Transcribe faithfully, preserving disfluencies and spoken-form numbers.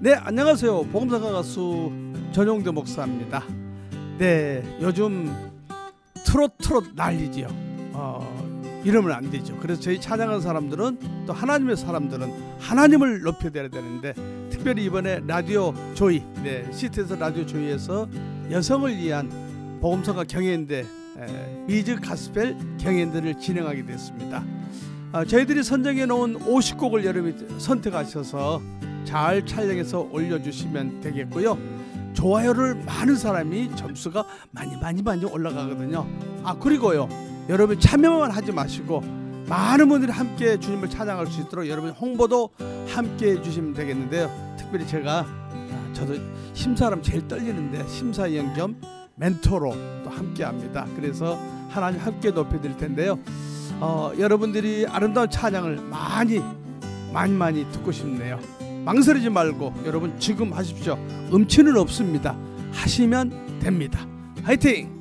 네, 안녕하세요. 복음사가 가수 전용대 목사입니다. 네, 요즘 트롯 트롯 난리지요. 어, 이러면 안 되죠. 그래서 저희 찬양하는 사람들은, 또 하나님의 사람들은 하나님을 높여드려야 되는데, 특별히 이번에 라디오 조이, 네, 시티에서 라디오 조이에서 여성을 위한 복음사가 경연대, 미즈 가스펠 경연대를 진행하게 됐습니다. 어, 저희들이 선정해 놓은 오십 곡을 여러분이 선택하셔서 잘 촬영해서 올려주시면 되겠고요. 좋아요를 많은 사람이 점수가 많이 많이 많이 올라가거든요. 아, 그리고요, 여러분 참여만 하지 마시고 많은 분들이 함께 주님을 찬양할 수 있도록 여러분 홍보도 함께 해주시면 되겠는데요. 특별히 제가, 저도 심사하면 제일 떨리는데 심사위원 겸 멘토로 또 함께 합니다. 그래서 하나님 함께 높여드릴 텐데요. 어, 여러분들이 아름다운 찬양을 많이 많이 많이 듣고 싶네요. 망설이지 말고 여러분 지금 하십시오. 음치는 없습니다. 하시면 됩니다. 화이팅!